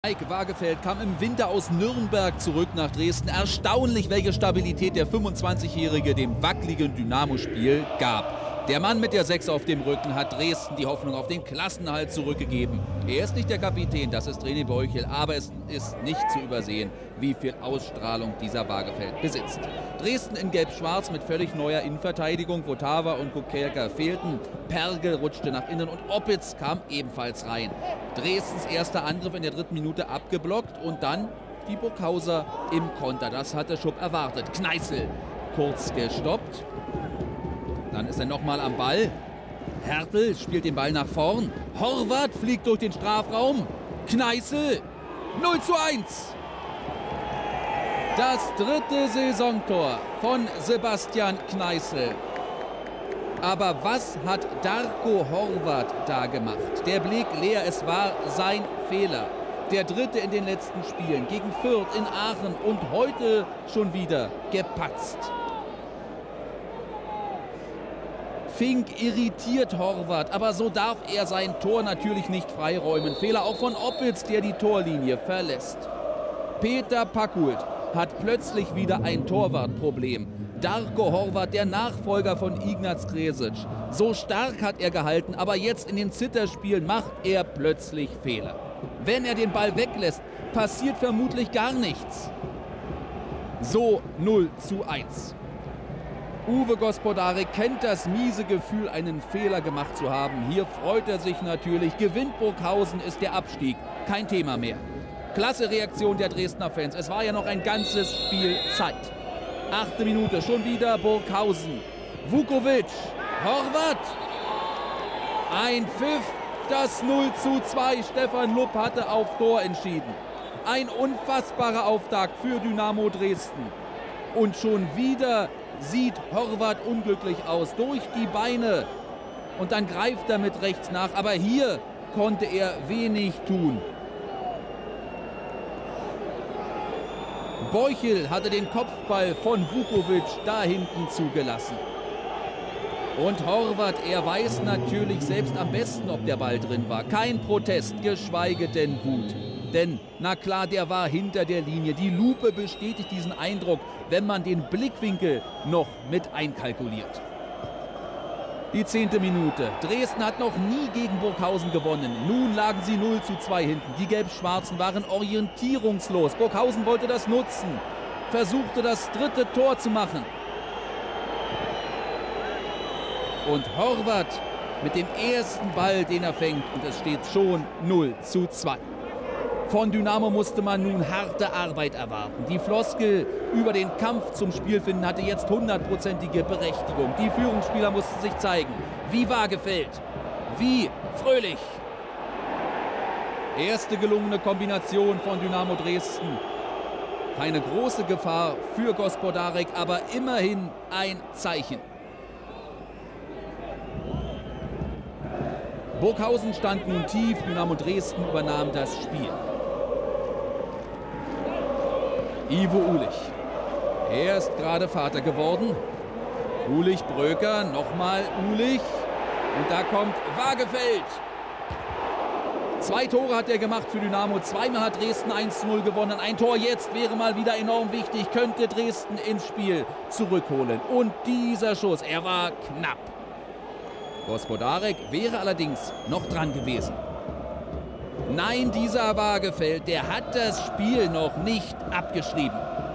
Mike Wagefeld kam im Winter aus Nürnberg zurück nach Dresden. Erstaunlich, welche Stabilität der 25-Jährige dem wackeligen Dynamo-Spiel gab. Der Mann mit der 6 auf dem Rücken hat Dresden die Hoffnung auf den Klassenerhalt zurückgegeben. Er ist nicht der Kapitän, das ist René Beuchel, aber es ist nicht zu übersehen, wie viel Ausstrahlung dieser Wagefeld besitzt. Dresden in Gelb-Schwarz mit völlig neuer Innenverteidigung. Votava und Kukelka fehlten. Pergel rutschte nach innen und Oppitz kam ebenfalls rein. Dresdens erster Angriff in der 3. Minute abgeblockt und dann die Burghauser im Konter. Das hatte Schupp erwartet. Kneißl kurz gestoppt. Dann ist er nochmal am Ball. Hertel spielt den Ball nach vorn. Horvath fliegt durch den Strafraum. Kneißl 0:1. Das 3. Saisontor von Sebastian Kneißl. Aber was hat Darko Horvath da gemacht? Der Blick leer, es war sein Fehler. Der 3. in den letzten Spielen gegen Fürth, in Aachen und heute schon wieder gepatzt. Fink irritiert Horvath, aber so darf er sein Tor natürlich nicht freiräumen. Fehler auch von Oppitz, der die Torlinie verlässt. Peter Packhult hat plötzlich wieder ein Torwartproblem. Darko Horvath, der Nachfolger von Ignaz Kresic. So stark hat er gehalten, aber jetzt in den Zitterspielen macht er plötzlich Fehler. Wenn er den Ball weglässt, passiert vermutlich gar nichts. So 0:1. Uwe Gospodarek kennt das miese Gefühl, einen Fehler gemacht zu haben. Hier freut er sich natürlich. Gewinnt Burghausen, ist der Abstieg kein Thema mehr. Klasse Reaktion der Dresdner Fans. Es war ja noch ein ganzes Spiel Zeit. 8. Minute, schon wieder Burghausen. Vukovic, Horvath. Ein Pfiff, das 0:2. Stefan Lupp hatte auf Tor entschieden. Ein unfassbarer Auftakt für Dynamo Dresden. Und schon wieder sieht Horvath unglücklich aus, durch die Beine. Und dann greift er mit rechts nach, aber hier konnte er wenig tun. Beuchel hatte den Kopfball von Vukovic da hinten zugelassen. Und Horvath, er weiß natürlich selbst am besten, ob der Ball drin war. Kein Protest, geschweige denn Wut. Denn, na klar, der war hinter der Linie. Die Lupe bestätigt diesen Eindruck, wenn man den Blickwinkel noch mit einkalkuliert. Die 10. Minute. Dresden hat noch nie gegen Burghausen gewonnen. Nun lagen sie 0:2 hinten. Die Gelb-Schwarzen waren orientierungslos. Burghausen wollte das nutzen, versuchte das 3. Tor zu machen. Und Horvath mit dem ersten Ball, den er fängt. Und es steht schon 0:2. Von Dynamo musste man nun harte Arbeit erwarten. Die Floskel über den Kampf zum Spiel finden hatte jetzt 100%ige Berechtigung. Die Führungsspieler mussten sich zeigen. Wie Wagefeld, wie Fröhlich. Erste gelungene Kombination von Dynamo Dresden. Keine große Gefahr für Gospodarek, aber immerhin ein Zeichen. Burghausen stand nun tief, Dynamo Dresden übernahm das Spiel. Ivo Ulich. Er ist gerade Vater geworden. Ulich, Bröker, nochmal Ulich. Und da kommt Wagefeld. 2 Tore hat er gemacht für Dynamo. Zweimal hat Dresden 1:0 gewonnen. Ein Tor jetzt wäre mal wieder enorm wichtig. Könnte Dresden ins Spiel zurückholen. Und dieser Schuss, er war knapp. Gospodarek wäre allerdings noch dran gewesen. Nein, dieser Wagefeld, der hat das Spiel noch nicht abgeschrieben.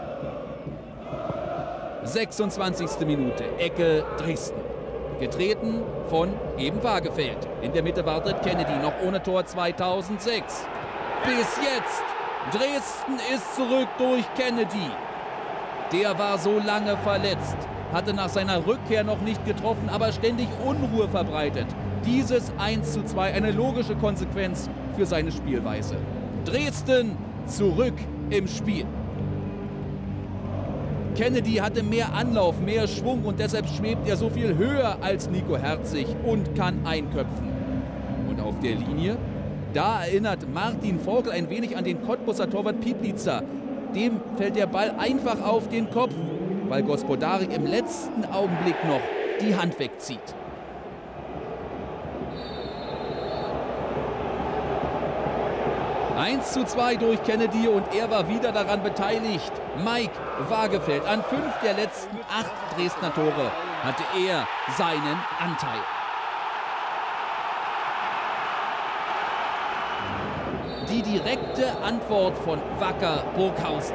26. Minute, Ecke Dresden. Getreten von eben Wagefeld. In der Mitte wartet Kennedy, noch ohne Tor 2006. Bis jetzt. Dresden ist zurück durch Kennedy. Der war so lange verletzt, hatte nach seiner Rückkehr noch nicht getroffen, aber ständig Unruhe verbreitet. Dieses 1:2, eine logische Konsequenz für seine Spielweise. Dresden zurück im Spiel. Kennedy hatte mehr Anlauf, mehr Schwung und deshalb schwebt er so viel höher als Nico Herzig und kann einköpfen. Und auf der Linie, da erinnert Martin Vogel ein wenig an den Cottbuser Torwart Piplica. Dem fällt der Ball einfach auf den Kopf, weil Gospodarek im letzten Augenblick noch die Hand wegzieht. 1:2 durch Kennedy und er war wieder daran beteiligt. Mike Wagefeld, an 5 der letzten 8 Dresdner Tore hatte er seinen Anteil. Die direkte Antwort von Wacker Burghausen.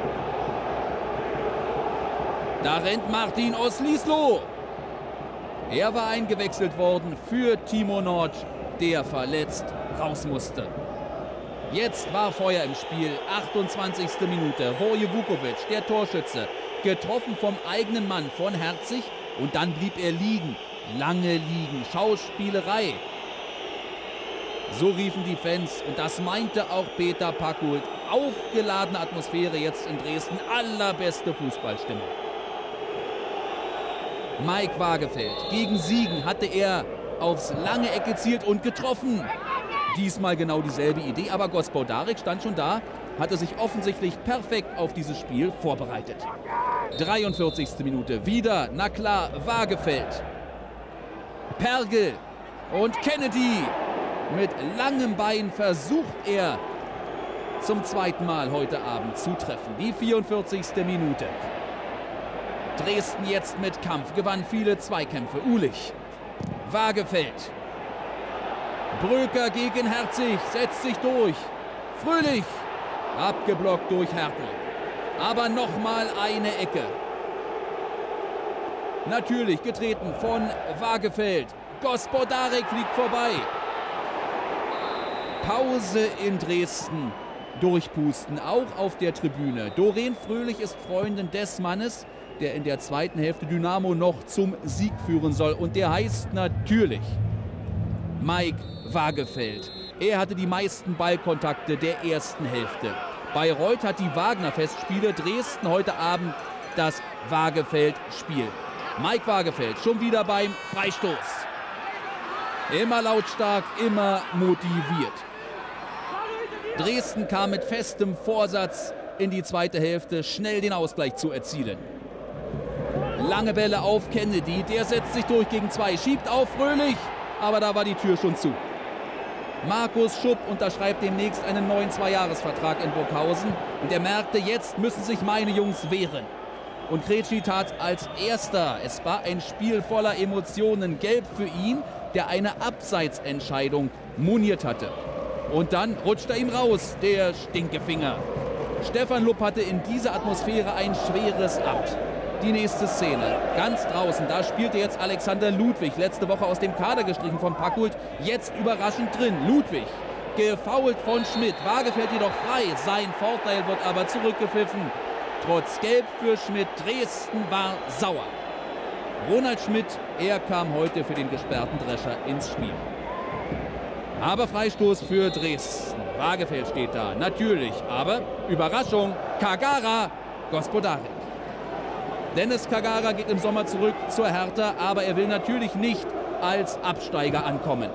Da rennt Martin Oslislo. Er war eingewechselt worden für Timo Notch, der verletzt raus musste. Jetzt war Feuer im Spiel, 28. Minute. Voje Vukovic, der Torschütze, getroffen vom eigenen Mann von Herzig und dann blieb er liegen. Lange liegen, Schauspielerei. So riefen die Fans und das meinte auch Peter Packhult. Aufgeladene Atmosphäre jetzt in Dresden, allerbeste Fußballstimmung. Mike Wagefeld, gegen Siegen hatte er aufs lange Eck gezielt und getroffen. Diesmal genau dieselbe Idee, aber Gospodarek stand schon da, hatte sich offensichtlich perfekt auf dieses Spiel vorbereitet. 43. Minute, wieder, na klar, Wagefeld. Pergel und Kennedy. Mit langem Bein versucht er zum zweiten Mal heute Abend zu treffen. Die 44. Minute. Dresden jetzt mit Kampf, gewann viele Zweikämpfe. Ulich, Wagefeld. Bröker gegen Herzig, setzt sich durch. Fröhlich, abgeblockt durch Hertel. Aber nochmal eine Ecke. Natürlich getreten von Wagefeld. Gospodarek fliegt vorbei. Pause in Dresden. Durchpusten, auch auf der Tribüne. Doreen Fröhlich ist Freundin des Mannes, der in der zweiten Hälfte Dynamo noch zum Sieg führen soll. Und der heißt natürlich Mike Wagefeld. Er hatte die meisten Ballkontakte der ersten Hälfte. Bayreuth hat die Wagner-Festspiele, Dresden heute Abend das Wagefeld-Spiel. Mike Wagefeld schon wieder beim Freistoß. Immer lautstark, immer motiviert. Dresden kam mit festem Vorsatz in die zweite Hälfte, schnell den Ausgleich zu erzielen. Lange Bälle auf Kennedy, der setzt sich durch gegen 2, schiebt auf Fröhlich, aber da war die Tür schon zu. Markus Schupp unterschreibt demnächst einen neuen 2-Jahres-Vertrag in Burghausen und er merkte, jetzt müssen sich meine Jungs wehren. Und Krejci tat als erster. Es war ein Spiel voller Emotionen, gelb für ihn, der eine Abseitsentscheidung moniert hatte. Und dann rutscht er ihm raus, der Stinkefinger. Stefan Lupp hatte in dieser Atmosphäre ein schweres Amt. Die nächste Szene, ganz draußen, da spielte jetzt Alexander Ludwig, letzte Woche aus dem Kader gestrichen von Packhult, jetzt überraschend drin. Ludwig, gefoult von Schmidt, Wagefeld jedoch frei, sein Vorteil wird aber zurückgepfiffen. Trotz Gelb für Schmidt, Dresden war sauer. Ronald Schmidt, er kam heute für den gesperrten Drescher ins Spiel. Aber Freistoß für Dresden. Wagefeld steht da, natürlich, aber Überraschung, Kagara, Gospodarek. Dennis Kagara geht im Sommer zurück zur Hertha, aber er will natürlich nicht als Absteiger ankommen.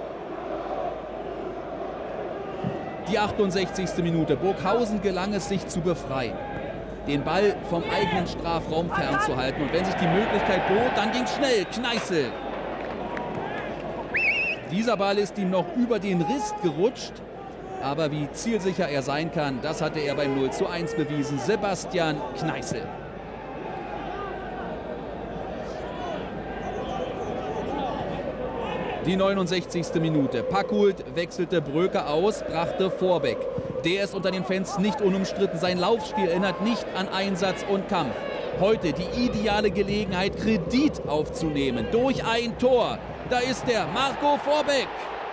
Die 68. Minute. Burghausen gelang es, sich zu befreien, den Ball vom eigenen Strafraum fernzuhalten. Und wenn sich die Möglichkeit bot, dann ging es schnell. Kneißl. Dieser Ball ist ihm noch über den Riss gerutscht. Aber wie zielsicher er sein kann, das hatte er beim 0:1 bewiesen. Sebastian Kneißl. Die 69. Minute. Packhult wechselte Bröker aus, brachte Vorbeck. Der ist unter den Fans nicht unumstritten. Sein Laufstil erinnert nicht an Einsatz und Kampf. Heute die ideale Gelegenheit, Kredit aufzunehmen. Durch ein Tor. Da ist er, Marco Vorbeck.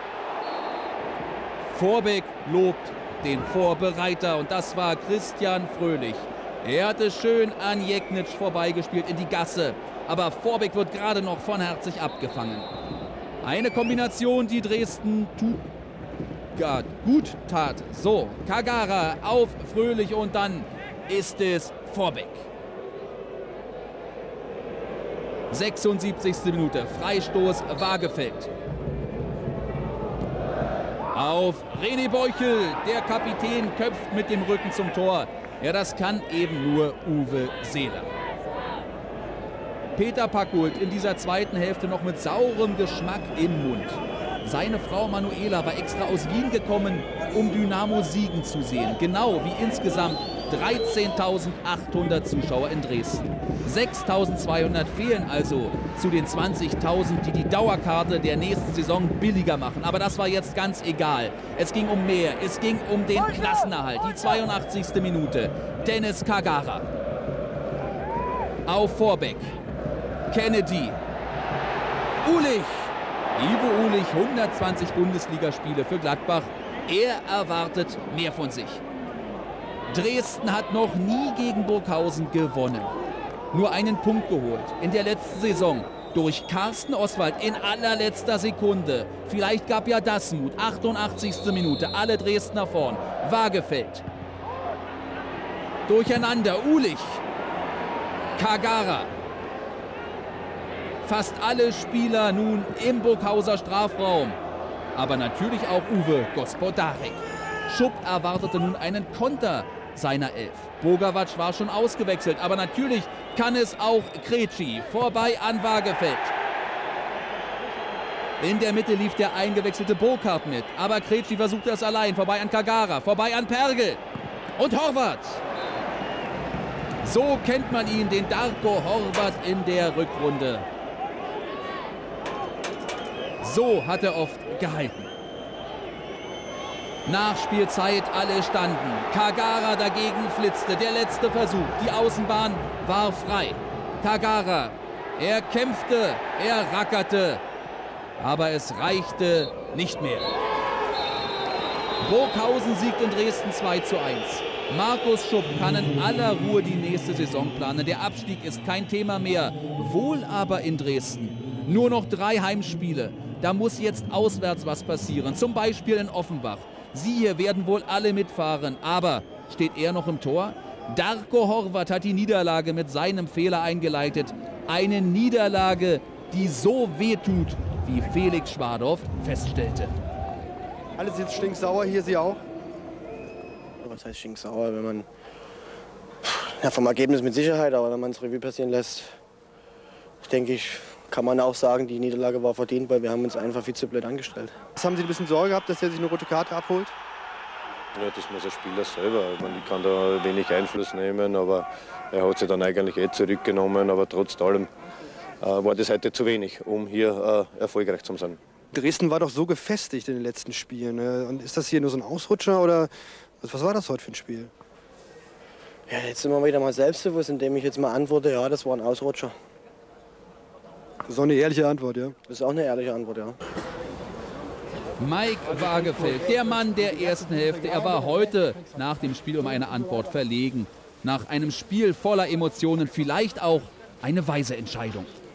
Vorbeck lobt den Vorbereiter und das war Christian Fröhlich. Er hatte schön an Jeknitsch vorbeigespielt in die Gasse. Aber Vorbeck wird gerade noch von Herzig abgefangen. Eine Kombination, die Dresden gut tat. So, Kagara auf Fröhlich und dann ist es Vorbeck. 76. Minute, Freistoß Wagefeld. Auf René Beuchel, der Kapitän köpft mit dem Rücken zum Tor. Ja, das kann eben nur Uwe Seeler. Peter Packhult in dieser zweiten Hälfte noch mit saurem Geschmack im Mund. Seine Frau Manuela war extra aus Wien gekommen, um Dynamo siegen zu sehen. Genau wie insgesamt 13.800 Zuschauer in Dresden. 6.200 fehlen also zu den 20.000, die die Dauerkarte der nächsten Saison billiger machen. Aber das war jetzt ganz egal. Es ging um mehr. Es ging um den Klassenerhalt. Die 82. Minute. Dennis Kagara. Auf Vorbeck. Kennedy. Ulich. Ivo Ulich, 120 Bundesligaspiele für Gladbach. Er erwartet mehr von sich. Dresden hat noch nie gegen Burghausen gewonnen. Nur einen Punkt geholt. In der letzten Saison durch Carsten Oswald in allerletzter Sekunde. Vielleicht gab ja das Mut. 88. Minute, alle Dresdner vorn. Waagefeld. Durcheinander, Ulich. Kagara. Fast alle Spieler nun im Burghauser Strafraum. Aber natürlich auch Uwe Gospodarek. Schupp erwartete nun einen Konter seiner Elf. Bogawac war schon ausgewechselt, aber natürlich kann es auch Krejci. Vorbei an Waagefeld. In der Mitte lief der eingewechselte Burkhardt mit, aber Krejci versuchte es allein. Vorbei an Kagara, vorbei an Pergel und Horvath. So kennt man ihn, den Darko Horvath in der Rückrunde. So hat er oft gehalten. Nachspielzeit, alle standen. Kagara dagegen flitzte. Der letzte Versuch. Die Außenbahn war frei. Kagara, er kämpfte, er rackerte. Aber es reichte nicht mehr. Burghausen siegt in Dresden 2:1. Markus Schupp kann in aller Ruhe die nächste Saison planen. Der Abstieg ist kein Thema mehr. Wohl aber in Dresden. Nur noch 3 Heimspiele. Da muss jetzt auswärts was passieren. Zum Beispiel in Offenbach. Sie hier werden wohl alle mitfahren. Aber steht er noch im Tor? Darko Horvath hat die Niederlage mit seinem Fehler eingeleitet. Eine Niederlage, die so wehtut, wie Felix Schwadorf feststellte. Alle sind stinksauer, hier Sie auch? Was heißt stinksauer? Wenn man, ja, vom Ergebnis mit Sicherheit, aber wenn man es Revue passieren lässt, denke ich, kann man auch sagen, die Niederlage war verdient, weil wir haben uns einfach viel zu blöd angestellt. Was haben Sie ein bisschen Sorge gehabt, dass er sich eine rote Karte abholt? Ja, das muss der Spieler selber. Ich kann da wenig Einfluss nehmen, aber er hat sich dann eigentlich zurückgenommen. Aber trotz allem war das heute zu wenig, um hier erfolgreich zu sein. Dresden war doch so gefestigt in den letzten Spielen. Ne? Und ist das hier nur so ein Ausrutscher oder was war das heute für ein Spiel? Ja, jetzt sind wir wieder mal selbstbewusst, indem ich jetzt mal antworte, ja, das war ein Ausrutscher. Das ist auch eine ehrliche Antwort, ja? Das ist auch eine ehrliche Antwort, ja. Mike Waagefeld, der Mann der ersten Hälfte. Er war heute nach dem Spiel um eine Antwort verlegen. Nach einem Spiel voller Emotionen vielleicht auch eine weise Entscheidung.